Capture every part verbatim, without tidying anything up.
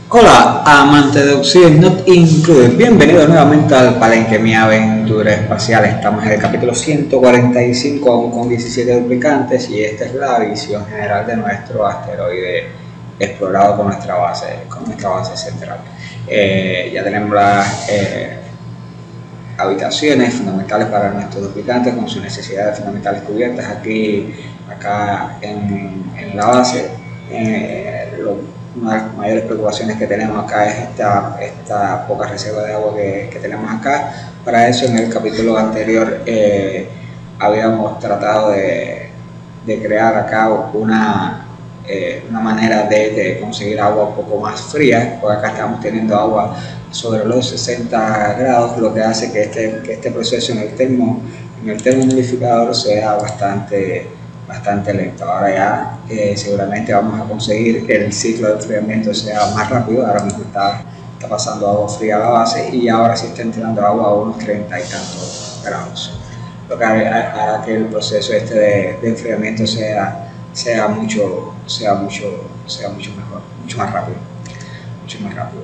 Hola, amante de Oxiden Not Included. Bienvenidos nuevamente al Palenque, mi aventura espacial. Estamos en el capítulo ciento cuarenta y cinco, aún con diecisiete duplicantes, y esta es la visión general de nuestro asteroide explorado con nuestra base, con nuestra base central. Eh, ya tenemos las eh, habitaciones fundamentales para nuestros duplicantes con sus necesidades fundamentales cubiertas aquí, acá en, en la base. Eh, lo, una de las mayores preocupaciones que tenemos acá es esta, esta poca reserva de agua que, que tenemos acá. Para eso, en el capítulo anterior eh, habíamos tratado de, de crear acá una, eh, una manera de, de conseguir agua un poco más fría, porque acá estamos teniendo agua sobre los sesenta grados, lo que hace que este, que este proceso en el termo, en el termohumidificador sea bastante bastante lento. Ahora ya eh, seguramente vamos a conseguir que el ciclo de enfriamiento sea más rápido. Ahora mismo está, está pasando agua fría a la base y ahora sí está entrando agua a unos treinta y tantos grados, lo que hará que el proceso este de, de enfriamiento sea, sea, mucho, sea, mucho, sea mucho mejor, mucho más rápido, mucho más rápido.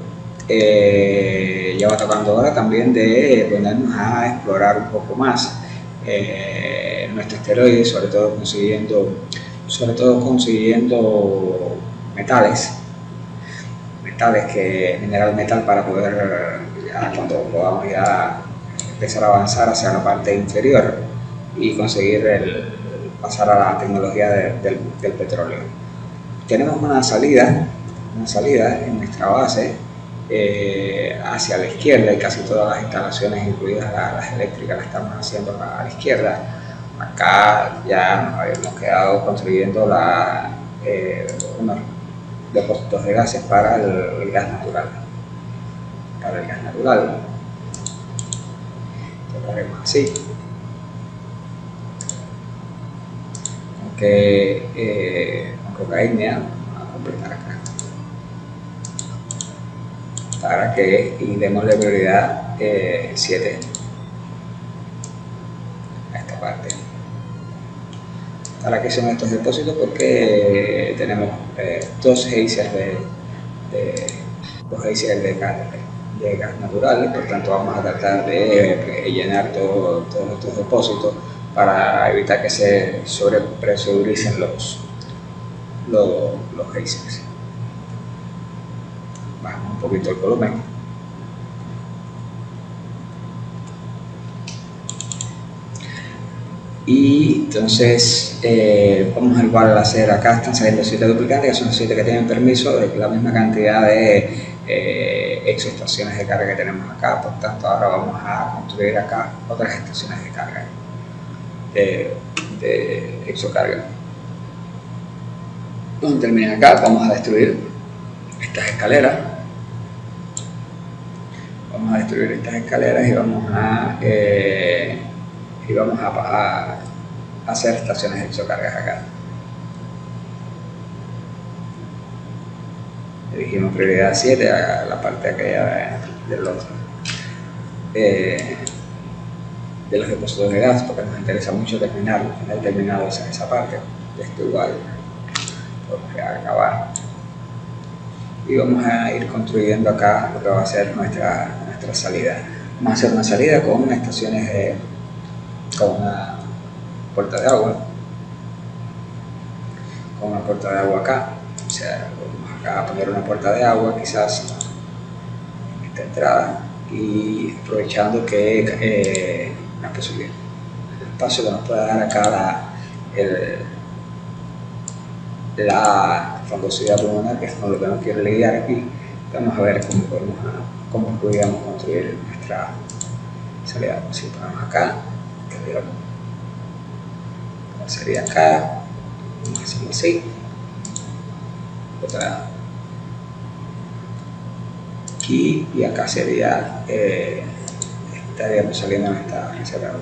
Eh, ya va tocando hora también de ponernos a explorar un poco más eh, nuestro asteroide, sobre todo consiguiendo, sobre todo consiguiendo metales, metales que mineral metal para poder ya, cuando podamos ya empezar a avanzar hacia la parte inferior y conseguir el, pasar a la tecnología de, del, del petróleo. Tenemos una salida, una salida en nuestra base eh, hacia la izquierda, y casi todas las instalaciones, incluidas las, las eléctricas, las estamos haciendo a la izquierda. Acá ya nos habíamos quedado construyendo la, eh, unos depósitos de gases para el, el gas natural. Para el gas natural. Lo haremos así. Aunque eh, con cocaína vamos a completar acá, para que y démosle prioridad eh, siete a esta parte. Para que son estos depósitos, porque tenemos eh, dos geysers de, de, dos geysers de gas, de, de gas natural, por tanto vamos a tratar de llenar todo, todos estos depósitos para evitar que se sobrepresuricen los, los, los geysers. Bajamos un poquito el volumen. Y entonces eh, vamos a igual a hacer acá, están saliendo siete duplicantes, que son los siete que tienen permiso, la misma cantidad de eh, exoestaciones de carga que tenemos acá. Por tanto, ahora vamos a construir acá otras estaciones de carga, de, de exocarga. Cuando termine acá, vamos a destruir estas escaleras. Vamos a destruir estas escaleras y vamos a, eh, y vamos a, a, a hacer estaciones de exocargas acá. Le dijimos prioridad siete a la parte aquella de, de, los, eh, de los depósitos de gas, porque nos interesa mucho terminar, tener terminado esa, esa parte. Esto igual vamos a acabar. Y vamos a ir construyendo acá lo que va a ser nuestra, nuestra salida. Vamos a hacer una salida con estaciones de, con una puerta de agua, con una puerta de agua acá. O sea, vamos acá a poner una puerta de agua, quizás en esta entrada, y aprovechando que eh, una posibilidad, el espacio que nos pueda dar acá la, el, la frondosidad pulmonar, que es con lo que nos quiere lidiar aquí. Vamos a ver cómo podemos, cómo podríamos construir nuestra salida. Si ponemos acá, sería acá, vamos a hacerlo así, otra aquí, y acá sería, eh, estaríamos saliendo en esta reserva.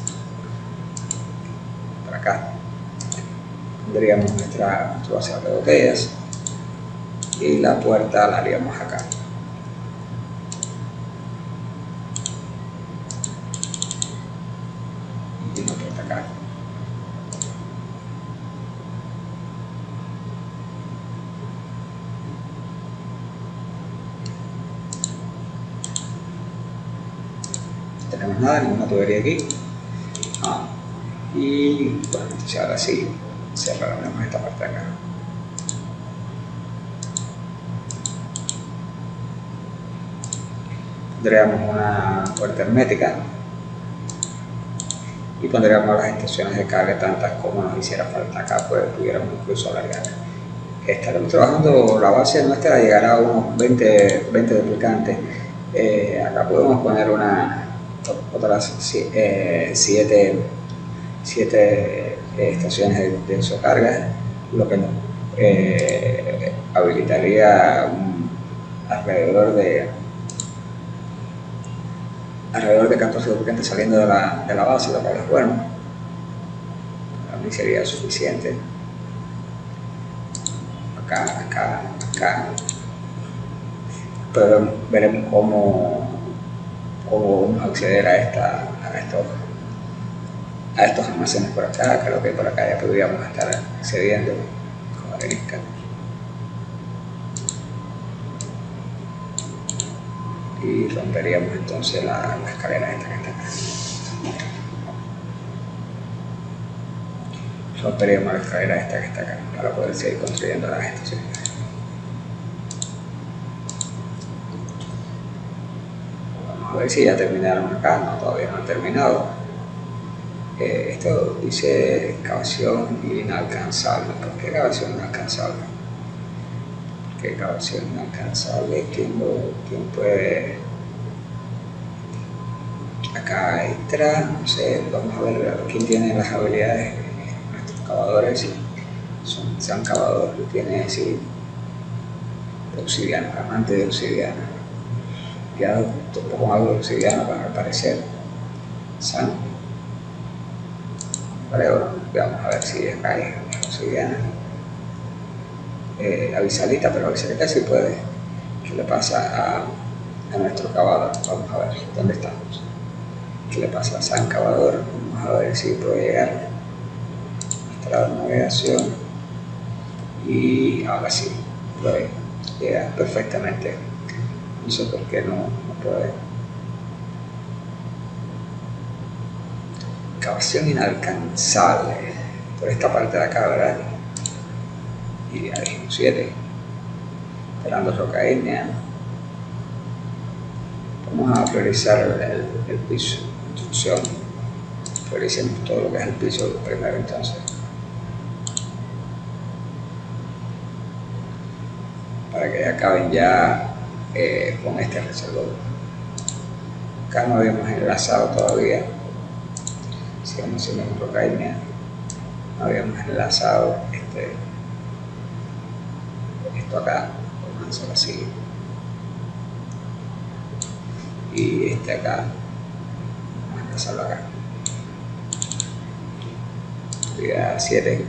Para acá tendríamos nuestra, nuestro vaciador de botellas, y la puerta la haríamos acá. Y una puerta acá. tenemos nada, ninguna tubería aquí. No. Y bueno, entonces ahora sí cerraremos esta parte de acá. Pondríamos una puerta hermética y pondríamos las estaciones de carga tantas como nos hiciera falta. Acá pues pudiéramos incluso alargar. Estaremos trabajando, la base nuestra llegará a unos veinte, veinte duplicantes. Eh, acá podemos poner una otras siete eh, estaciones de, de usocarga, lo que nos eh, habilitaría um, alrededor de alrededor de catorce duplicantes saliendo de la, de la base, lo cual es bueno. Para mí sería suficiente. Acá, acá, acá. Pero veremos cómo, cómo vamos a acceder a, esta, a, estos, a estos almacenes por acá. Creo que por acá ya podríamos estar accediendo con arenisca. Y romperíamos entonces la, la escalera esta que está acá. Romperíamos la escalera esta que está acá para poder seguir construyendo las estaciones. Vamos a ver si ya terminaron acá. No, todavía no han terminado. Eh, esto dice excavación inalcanzable. ¿Por qué excavación inalcanzable? ¿Qué excavación inalcanzable? ¿Quién, lo, quién puede? Acá extra, no sé, vamos a ver quién tiene las habilidades. Nuestros cavadores, si son, sean cavadores, tiene sí, de obsidiana, amante de obsidiana. Ya un poco más de obsidiana para aparecer. San. Creo, vamos a ver si acá hay obsidiana. Eh, avisalita, pero avisalita sí puede. ¿Qué le pasa a, a nuestro cavador? Vamos a ver dónde estamos. ¿Qué le pasa a San Cavador? Vamos a ver si puede llegar hasta la navegación. Y ahora sí, puede llegar perfectamente. No sé por qué no, no puede. Excavación inalcanzable. Por esta parte de acá, ¿verdad? Y ya dijimos siete. Esperando roca ígnea. Vamos a priorizar el, el, el piso, construcción. Prioricemos todo lo que es el piso primero entonces. Para que acaben ya eh, con este reservorio. Acá no habíamos enlazado todavía. Sigamos haciendo con roca ígnea. No habíamos enlazado este. Esto acá, vamos a hacerlo así, y este acá, vamos a empezarlo acá, ya siete,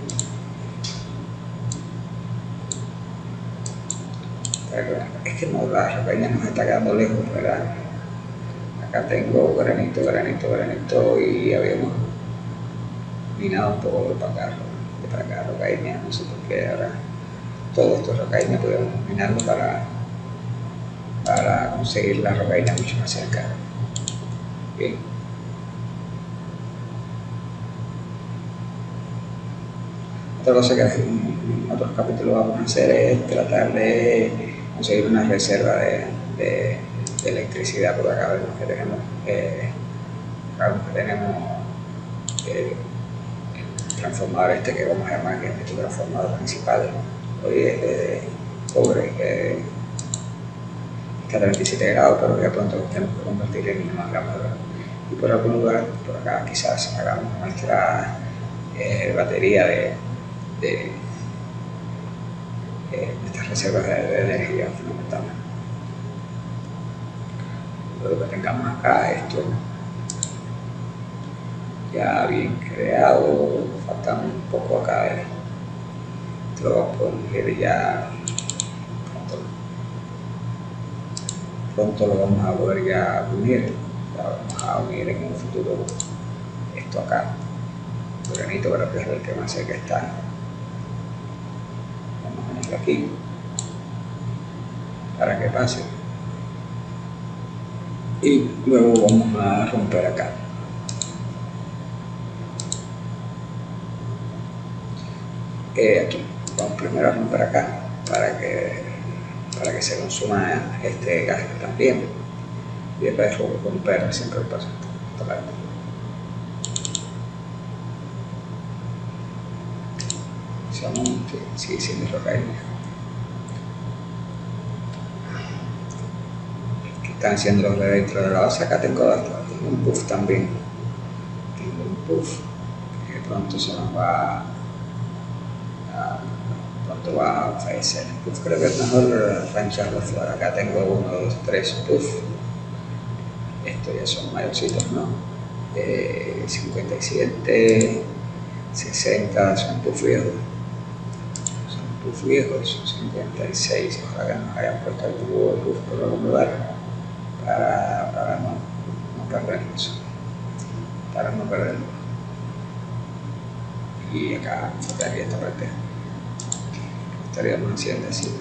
es que no, la rocaña nos está quedando lejos, ¿verdad? Acá tengo granito, granito, granito, y habíamos minado un poco de para acá, de para acá, rocaña, no sé por qué ahora. Todo esto rocaína podemos minarlo para, para conseguir la rocaína mucho más cerca. Bien. Otra cosa que en otros capítulos vamos a hacer es tratar de conseguir una reserva de, de, de electricidad. Por acá vemos que tenemos, eh, acá vemos que tenemos eh, el transformador este que vamos a llamar que es nuestro transformador principal. Hoy es de cobre, que está a treinta y siete grados, pero ya pronto tenemos que convertir en más gramos. Y por algún lugar, por acá quizás hagamos nuestra eh, batería de, de eh, nuestras reservas de, de energía fundamental. Luego que tengamos acá esto ya bien creado, falta un poco acá de lo vamos a poner ya pronto, pronto lo vamos a poder ya unir, ya vamos a unir en un futuro esto acá, el granito para que es el que más cerca está. Vamos a ponerlo aquí para que pase. y luego vamos a romper acá. Eh, aquí vamos primero a romper acá para que para que se consuma este gas también, y después romper siempre pasa esta parte. Sigue siendo lo que hay. ¿Qué están haciendo los de dentro de la base? Acá tengo, tengo un puff también. Tengo un puff que de pronto se nos va a, pronto va a fallecer. El puff creo que es mejor rancharlo fuera. Acá tengo uno, dos, tres puff. Estos ya son mayorcitos, ¿no? Eh, cincuenta y siete, sesenta son puff viejos. Puff viejos, cincuenta y seis, ojalá que nos hayan puesto el tubo de puff por algún lugar para, para no, no perdernos, para no perderlo. Y acá faltaría esta parte, estaríamos haciendo así.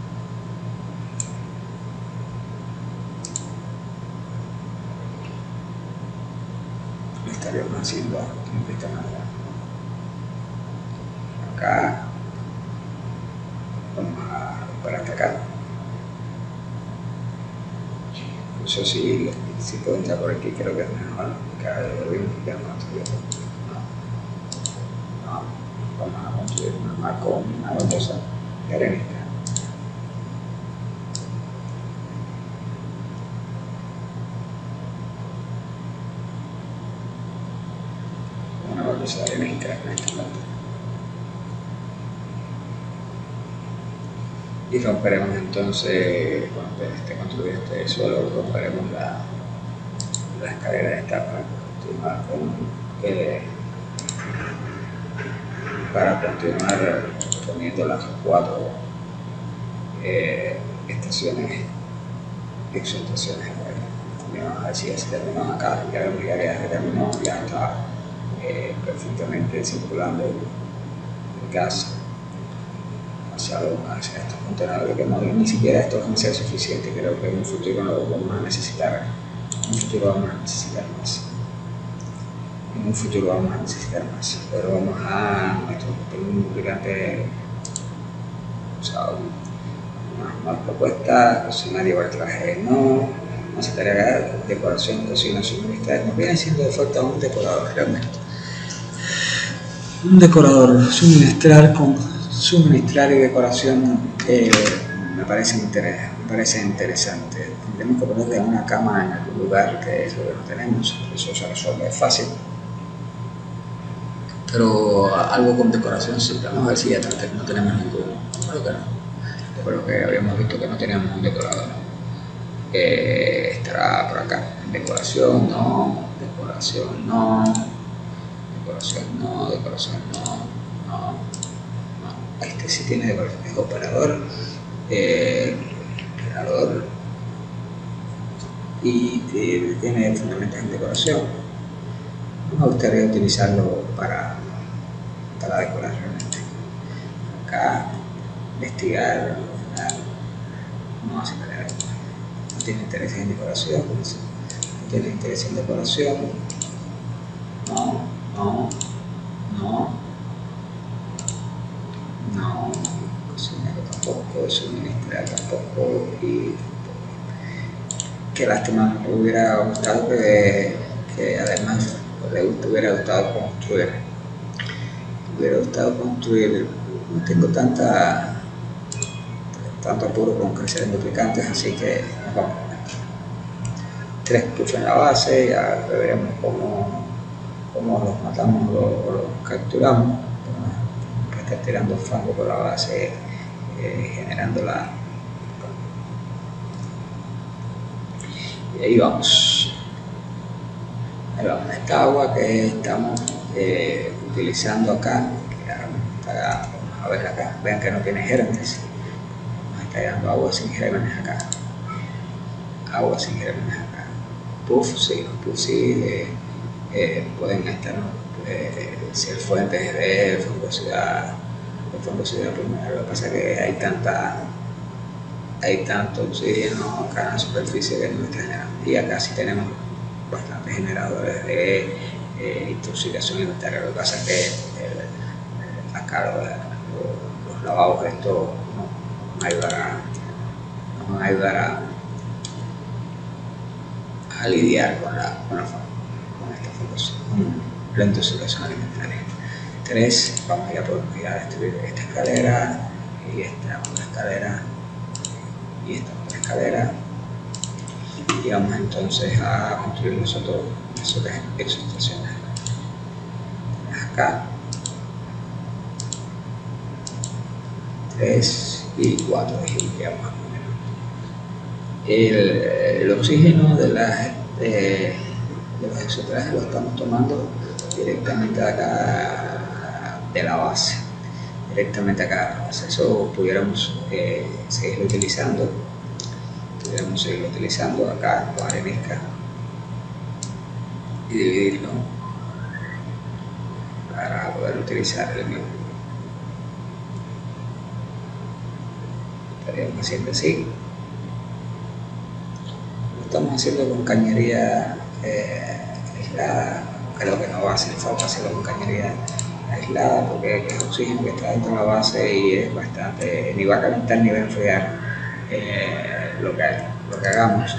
Estaríamos haciendo de esta manera. Acá vamos a romper hasta acá. Incluso si, si puedo entrar por aquí, creo que es mejor que ahora lo vimos ya construido. No, no, vamos a construir una marca con una baldosa de arenisca. Una baldosa de arenisca en esta parte. Y romperemos entonces, cuando esté construido este suelo, romperemos la, la escalera esta para continuar con eh, para continuar poniendo las cuatro eh, estaciones, exaltaciones. Vamos a ver si ya se terminó acá, ya vemos ya que se terminó, ya está eh, perfectamente circulando el, el gas hacia, hacia estos contenedores, que no, ni siquiera esto va a ser suficiente. Creo que en un futuro lo vamos a necesitar, en un futuro vamos a necesitar más, en un futuro vamos a necesitar más, pero vamos a nuestro lubricante, o sea, una, una propuesta, cocinar y traje, no necesitaría decoración, cocina, suministrar, nos viene siendo de falta un decorador realmente, un decorador, suministrar con suministrar y decoración eh, me parece interés, me parece interesante. Tendremos que ponerle una cama en algún lugar, que es lo que no tenemos, eso se resuelve fácil, pero algo con decoración sí. Vamos a ver si ya no tenemos ninguno. Creo que no, pero que habíamos visto que no teníamos un decorador. Eh, estará por acá. Decoración no, decoración no, decoración no, decoración no, no, no. Este sí tiene decoración, es operador, eh, operador y eh, tiene fundamentos en decoración. Me gustaría utilizarlo para, para decorar realmente. Acá, investigar, no hace nada. No tiene interés en decoración, no tiene interés en decoración, no, no, no, no, cocinero tampoco, suministrar tampoco, y qué lástima, me hubiera gustado que, que además le hubiera gustado construir, me hubiera gustado construir, no tengo tanta tanto apuro con crecer en duplicantes, así que nos vamos a poner tres puffs en la base. Ya veremos cómo, cómo los matamos o los capturamos, para estar tirando fango por la base, eh, generando la, y ahí vamos, ahí vamos. Esta agua que estamos eh, utilizando acá, que ahora, vamos a ver acá, vean que no tiene gérmenes. Está dando agua sin gérmenes acá, agua sin gérmenes acá. Puff, sí, los puff sí eh, eh, pueden estar, eh, ser fuentes de fungosidad, de fungosidad primero. Lo que pasa es que hay tanta, hay tanto oxígeno acá en la superficie que no está generando. Y acá sí tenemos bastantes generadores de eh, intoxicación alimentaria. Lo que pasa es que eh, acá los, los, los lavabos esto nos ayudarán, nos van a ayudar a, a lidiar con, la, con, la, con esta fundación, con la intoxicación alimentaria. Tres, vamos a ir a, ir a destruir esta escalera y esta otra escalera y esta otra escalera, y vamos entonces a construir nosotros nosotros exoestaciones acá, tres y cuatro, y ya vamos a poner el, el oxígeno de, las, de, de los exotrajes lo estamos tomando directamente acá de la base, directamente acá. Eso pudiéramos eh, seguirlo utilizando, pudiéramos seguirlo utilizando acá con arenisca y dividirlo para poder utilizar el mismo. Estaríamos haciendo así. Lo estamos haciendo con cañería eh, aislada. Creo que no va a hacer falta hacerlo con cañería aislada porque es oxígeno que está dentro de la base y es bastante, ni va a calentar ni va a enfriar eh, lo, que, lo que hagamos,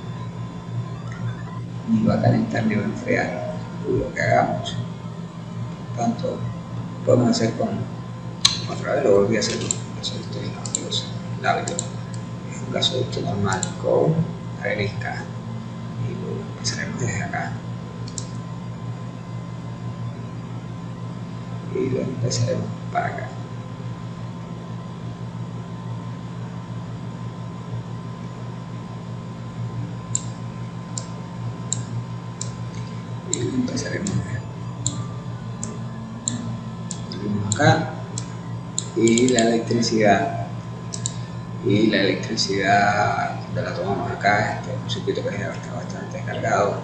ni va a calentar ni va a enfriar lo que hagamos. Por tanto, podemos hacer con, otra vez lo volví a hacer con un gasoducto lábido, es un gasoducto normal con arenisca y lo empezaremos desde acá. Y lo empezaremos para acá. Y lo empezaremos acá. Y la electricidad. Y la electricidad la tomamos acá. Este es un circuito que ya está bastante cargado.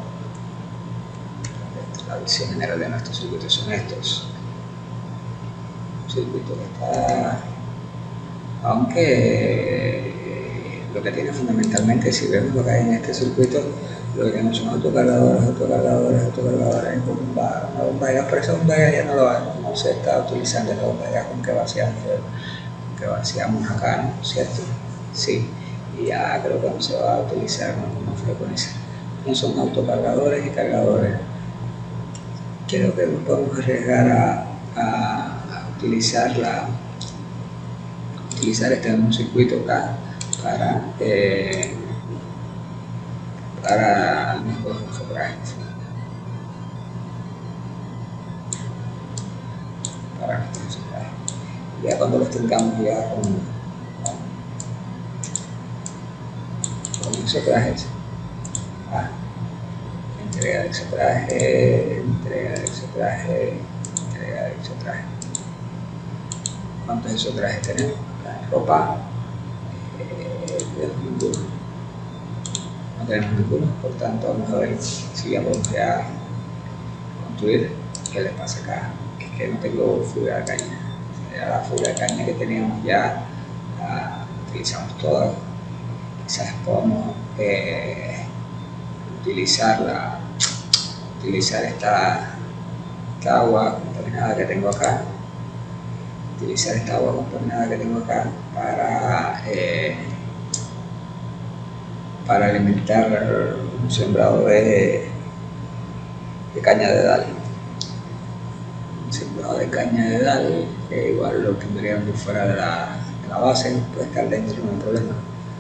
La visión general de nuestros circuitos son estos. Circuito que está, aunque lo que tiene fundamentalmente, si vemos lo que hay en este circuito, lo que tenemos son autocargadores, autocargadores, autocargadores, con bomba, una bomba de gas, pero esa bomba de gas ya no, lo, no se está utilizando, la bomba de gas con que vaciamos, con que vaciamos acá, ¿no? ¿Cierto? Sí, y ya creo que no se va a utilizar con más frecuencia. No son autocargadores y cargadores. Creo que nos podemos arriesgar a, a utilizar, la, utilizar este mismo circuito acá para, eh, para nuestros exotrajes. Para nuestros exotrajes. Ya cuando los tengamos ya con, con, con exotrajes, ah, entrega de exotraje, entrega de exotraje, entrega de exotraje. ¿Cuántos exotrajes tenemos? La ropa, eh, tenemos ninguno. No tenemos ninguno, por tanto vamos a ver si ya podemos ya construir. ¿Qué le pasa acá? Es que no tengo fibra de caña. Ya la fibra de caña que teníamos ya la utilizamos toda. Quizás podamos eh, utilizarla, utilizar esta, esta agua contaminada que tengo acá. Utilizar esta agua contaminada que tengo acá para, eh, para alimentar un sembrado de, de caña de dal. Un sembrado de caña de dal, que igual lo tendríamos fuera de la, de la base, puede estar dentro, no hay problema.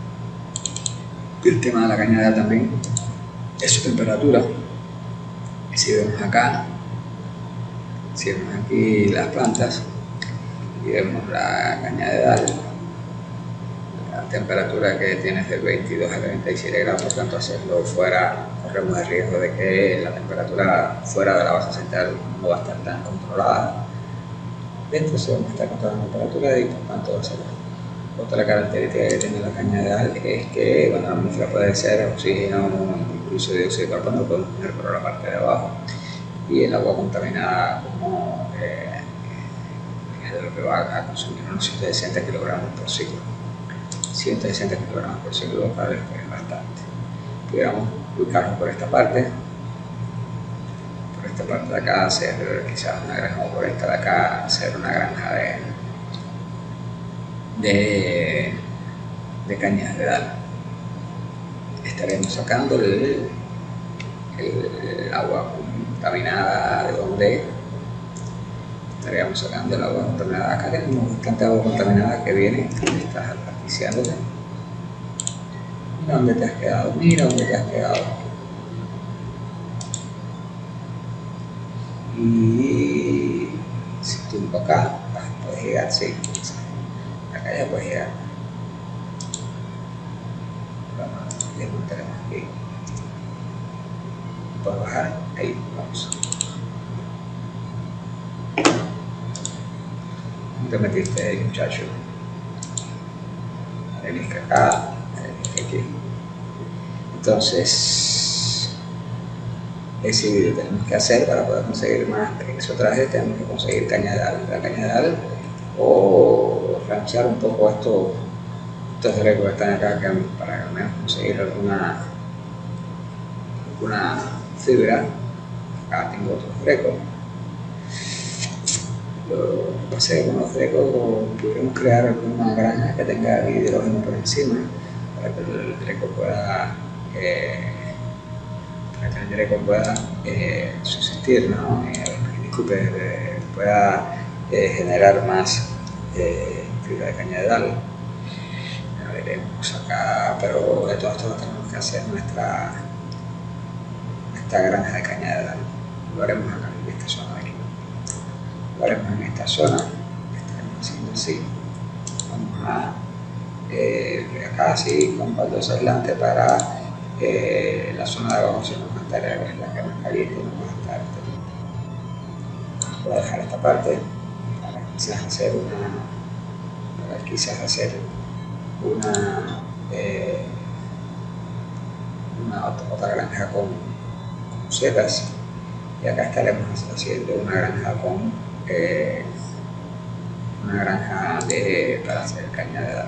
El tema de la caña de dal también es su temperatura. Si vemos acá, si vemos aquí las plantas, y vemos la caña de dal, la temperatura que tiene es de veintidós a treinta y siete grados, por tanto hacerlo fuera, corremos el riesgo de que la temperatura fuera de la base central no va a estar tan controlada. Dentro se va a estar controlando la temperatura y por tanto va a ser. Otra característica que tiene la caña de dal es que, bueno, la atmósfera puede ser oxígeno, incluso dióxido de carbono, lo podemos poner por la parte de abajo, y el agua contaminada como eh, de lo que va a consumir unos setenta kilogramos por ciclo. ciento sesenta kilogramos por segundo, para ver que es bastante. Pudiéramos ubicarnos por esta parte, por esta parte de acá, hacer quizás una granja, o por esta de acá, hacer una granja de, de, de cañas de dal. Estaremos sacando el, el agua contaminada de donde estaríamos sacando el agua contaminada. Acá tenemos bastante agua contaminada que viene, estás asfixiándote. Mira dónde te has quedado, mira dónde te has quedado. Y si tú acá puedes llegar, sí, acá ya puedes llegar. Vamos, desmontaremos aquí. Puedes bajar, ahí vamos. ¿Dónde te metiste ahí, muchacho? Arenisca acá, arenisca aquí. Entonces, ese video tenemos que hacer para poder conseguir más exotraje. Tenemos que conseguir caña de dal, la caña de dal, o ranchar un poco estos, estos recos que están acá, que para al menos conseguir alguna, alguna fibra. Acá tengo otros recos. Lo que pasa es que con los recos podríamos crear alguna granja que tenga hidrógeno por encima, para que el dreco pueda eh, para que el dreco pueda eh, subsistir, ¿no? Eh, disculpe, eh, pueda eh, generar más eh, fibra de caña de dal. Ya veremos acá, pero de todo esto tenemos que hacer nuestra, nuestra granja de caña de dal. Lo haremos acá en esta zona de aquí. Lo haremos en esta zona, estaremos haciendo así. Vamos a eh, acá así con baldosa aislante para eh, la zona de abajo, si no va a estar la que más caliente, no va a estar. Voy a dejar esta parte para quizás hacer una, para quizás hacer una, eh, una otra, otra granja con, con setas, y acá estaremos haciendo una granja con eh, una granja de, para hacer caña de dal.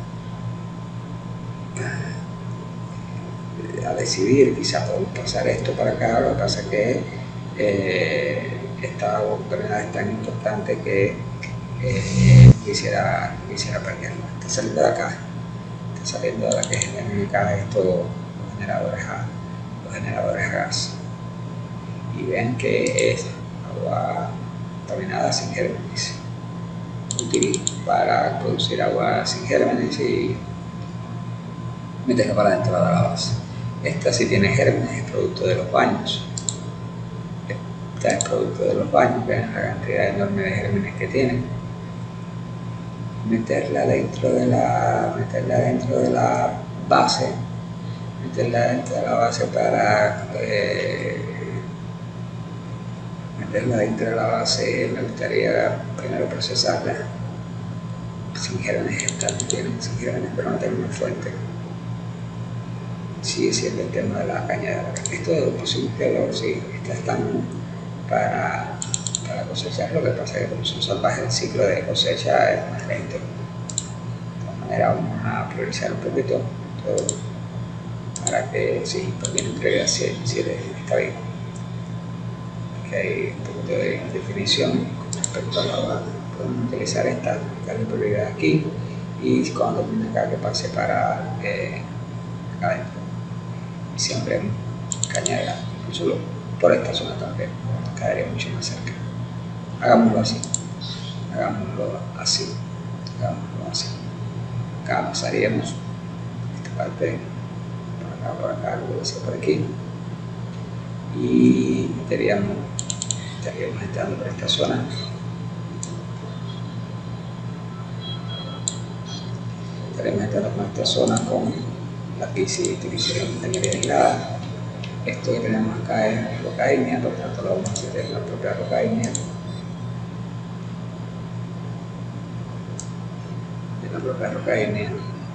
A decidir, quizás podemos pasar esto para acá. Lo que pasa es que eh, esta oportunidad es tan importante que eh, quisiera, quisiera perderla. Está saliendo de acá, está saliendo de la que generan acá estos los generadores a, los generadores a gas. Y ven que es agua contaminada sin gérmenes, útil para producir agua sin gérmenes y meterla para dentro de la base. Esta sí tiene gérmenes, es producto de los baños. Esta es producto de los baños, vean la cantidad enorme de gérmenes que tiene. Meterla dentro de la, meterla dentro de la base, meterla dentro de la base para eh, meterla dentro de la base. Me gustaría primero procesarla sin gérmenes. Esta no tiene sin gérmenes, pero no tengo una fuente. Sigue siendo el tema de la caña de dal. Esto es posible que lo sí, estas están para, para cosechar. Lo que pasa es que como son salvajes, el ciclo de cosecha es más lento. De todas maneras, vamos a priorizar un poquito todo para que sí, también entregue si, si está bien. Aquí hay un poquito de definición con respecto a la agua. Podemos utilizar esta, darle prioridad aquí, y cuando termine acá que pase para eh, acá adentro. Y siempre caña de dal, incluso por esta zona también quedaría mucho más cerca. Hagámoslo así, hagámoslo así, hagámoslo así. Acá pasaríamos esta parte, por acá, por acá, luego hacia por aquí, y estaríamos, estaríamos entrando por esta zona. Estaríamos entrando por esta zona con la piscina ingeniería aislada. Esto que tenemos acá es roca ígnea, por tanto lo vamos a hacer en la propia roca ígnea. En la propia roca ígnea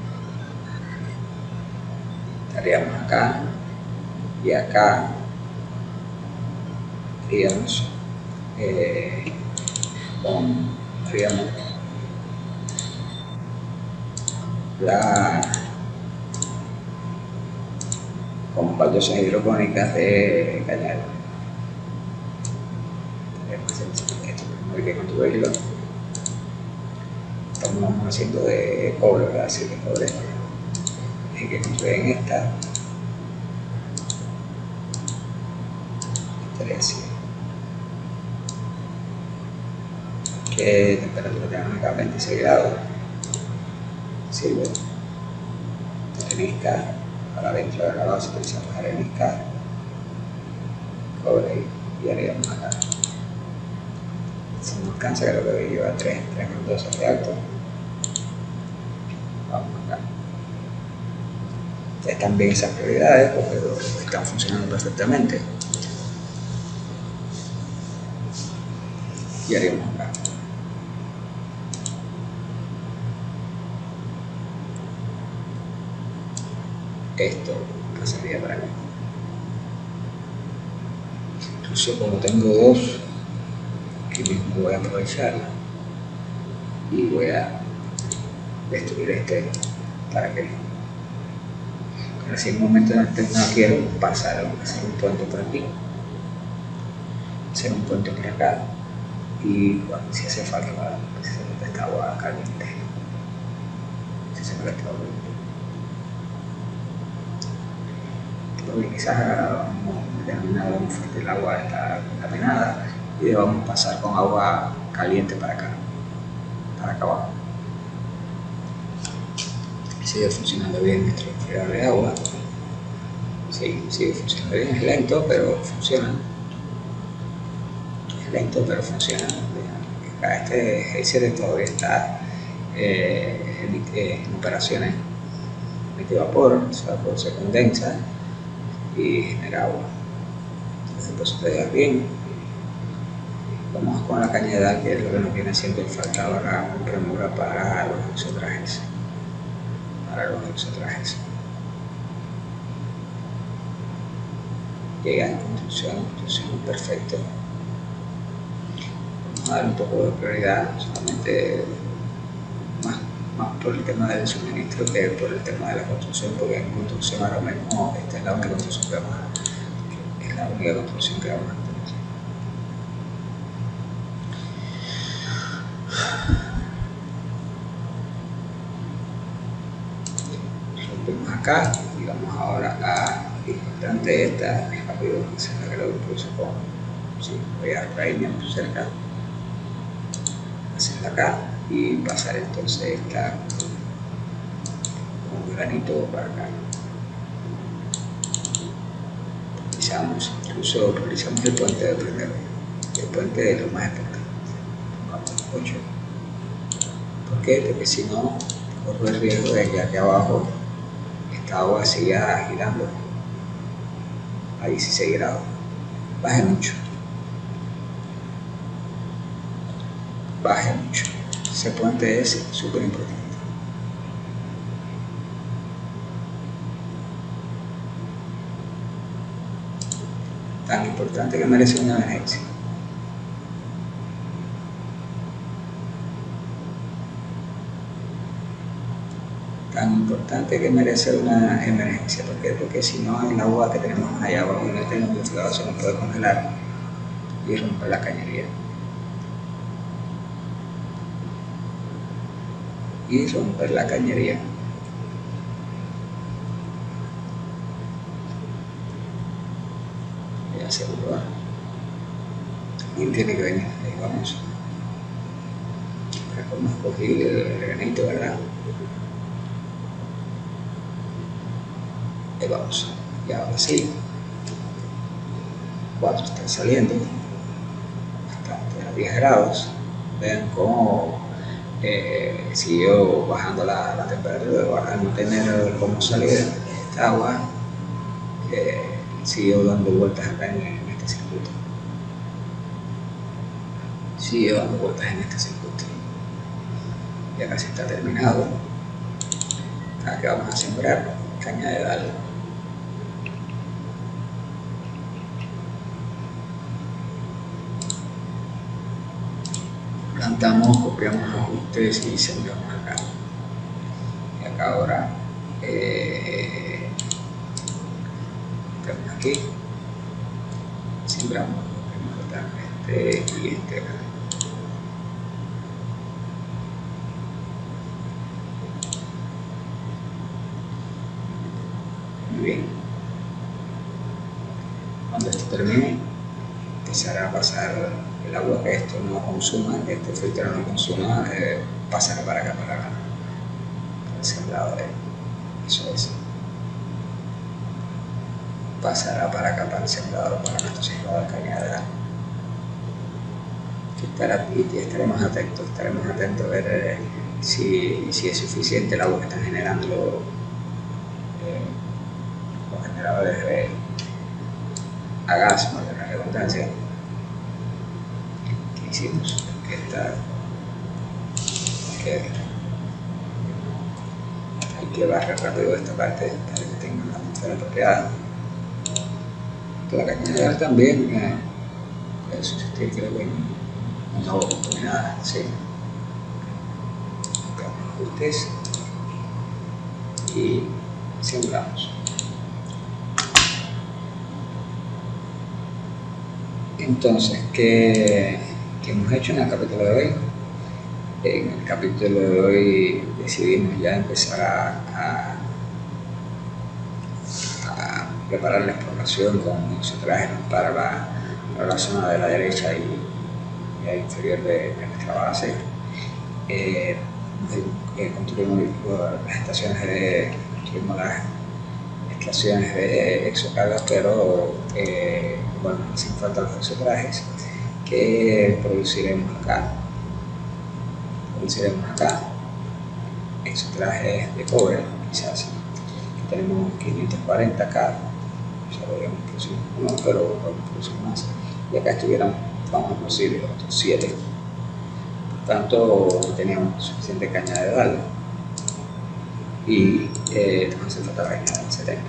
estaríamos acá, y acá haríamos eh, con haríamos la con baldosas hidropónicas de cañar. Muy bien con tu vehículo. Estamos haciendo de cobre, ¿verdad? Así de cobre. Hay que construir esta. trece. ¿Qué temperatura tenemos acá? veintiséis grados. Sirve. Arenisca. Para veinte grados utilizamos arenisca. Cobre y haríamos acá. Si nos alcanza, creo que lleva tres, tres dos de alto. Vamos acá. Están bien esas prioridades porque están funcionando perfectamente. Y haríamos acá. Esto pasaría para acá. Incluso como tengo dos, aquí mismo voy a aprovechar y voy a destruir este para que en ese momento no quiero pasar, hacer un puente por aquí, hacer un puente por acá y bueno, si hace falta para si se mete esta agua caliente, si se mete esta agua caliente, quizás vamos a terminar muy fuerte, el agua está contaminada y vamos a pasar con agua caliente para acá, para acá abajo. Sigue funcionando bien nuestro enfriador de agua. Sí, sigue funcionando bien, es lento, pero funciona. Es lento, pero funciona. Este Geyser todavía está eh, en, en operaciones. Emite vapor, ese vapor se condensa y genera agua. Entonces, pues se te da bien. Vamos con la cañada, que es lo que nos viene haciendo falta ahora con premura para los exotrajes. Para los exotrajes. Llega en construcción, construcción perfecto. Vamos a dar un poco de prioridad, solamente más, más por el tema del suministro que por el tema de la construcción, porque en construcción ahora mismo esta es la única construcción que vamos a, es la única construcción que vamos a tener. Rompemos acá y vamos ahora a importante esta, es rápido, se la creo que puse con, sí, voy a traerme cerca, hacerla acá y pasar entonces esta con granito para acá. Priorizamos, incluso priorizamos el puente de primero, el puente es lo más importante. Pongamos ocho. ¿Por qué? Porque si no, corro el riesgo de que aquí abajo esta agua siga girando a dieciséis grados. Baje mucho. Baje mucho. Ese puente es súper importante. Tan importante que merece una emergencia. Tan importante que merece una emergencia. ¿Por qué? Porque si no, el agua que tenemos allá abajo en el termoinflado se nos puede congelar y romper la cañería. Y romper la cañería. Ya seguro. Alguien tiene que venir. Ahí vamos. Para cómo escogí el granito, ¿verdad? Ahí vamos. Y ahora sí. cuatro está saliendo. Hasta diez grados. Vean cómo eh, siguió bajando la, la temperatura, al no tener cómo salir esta agua, eh, siguió dando vueltas acá en, en este circuito. Siguió dando vueltas en este circuito. Ya casi está terminado. Acá que vamos a sembrar caña de dal. Plantamos, copiamos ajustes y sembramos acá. acá ahora eh, tenemos aquí, sembramos este y este. Muy bien. Cuando esto termine, empezará a pasar el agua que esto no consuma, que este filtro no consuma, eh, pasará para acá, para acá, para ese lado de eso es. Pasará para acá, para el sembrador, para nuestro sembrador de cañada. Y estaremos atentos, estaremos atentos a ver eh, si, si es suficiente el agua que están generando los, eh, los generadores de a gas, no de la redundancia que hicimos, que está que hay que barrer rápido esta parte para que tenga la atmósfera apropiada. La cañada también eh, puede subsistir, creo que no nada, sí. Ajustes y sembramos. Entonces, ¿qué, ¿qué hemos hecho en el capítulo de hoy? En el capítulo de hoy decidimos ya empezar a, a, a preparar la exploración con exotrajes para la, para la zona de la derecha y, y al inferior de, de nuestra base. Eh, eh, construimos las estaciones de, construimos las estaciones de exocargas, pero eh, bueno, hacen falta los exotrajes que produciremos acá. Produciremos acá exotrajes de cobre, quizás que tenemos quinientos cuarenta acá, ya podríamos producir uno, pero podemos producir más. Y acá estuvieran, vamos a producir otros siete. Por tanto, teníamos suficiente caña de dal y eh, nos hace falta la caña del setenta.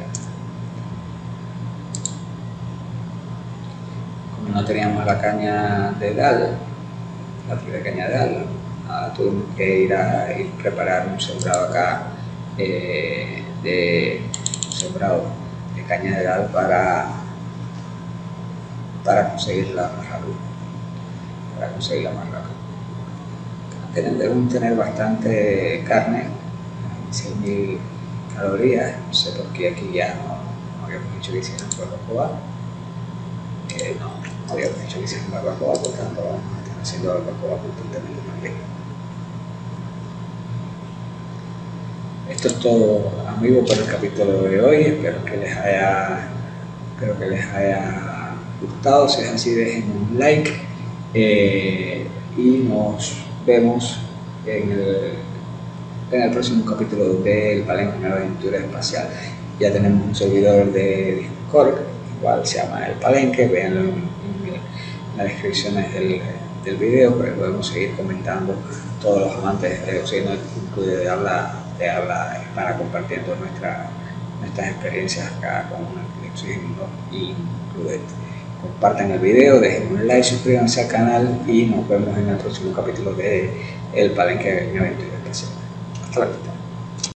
Como no teníamos la caña de dal, la fibra de caña de dal, ah, tuvimos que ir a ir preparar un sembrado acá eh, de un sembrado de caña de dal para para conseguirla más rápido, para conseguirla más rápido. Debemos tener bastante carne, seis mil calorías, no sé por qué aquí ya no, no habíamos dicho que hicieran barbacoa, eh, no, no habíamos dicho que hicieran barbacoa, por tanto vamos a estar haciendo barbacoa constantemente también. Esto es todo, amigos, por el capítulo de hoy. Espero que les haya, espero que les haya gustado. Si es así, dejen un like eh, y nos vemos en el, en el próximo capítulo del Palenque, una aventura espacial. Ya tenemos un servidor de Discord, igual se llama El Palenque, véanlo en, en las descripciones del, del video, pero podemos seguir comentando todos los amantes de oxígeno de habla, de habla hispana, compartiendo nuestra, nuestras experiencias acá con el oxígeno includente. Compartan el video, dejen un like, suscríbanse al canal y nos vemos en el próximo capítulo de El Palenque, mi aventura espacial. Hasta la vista.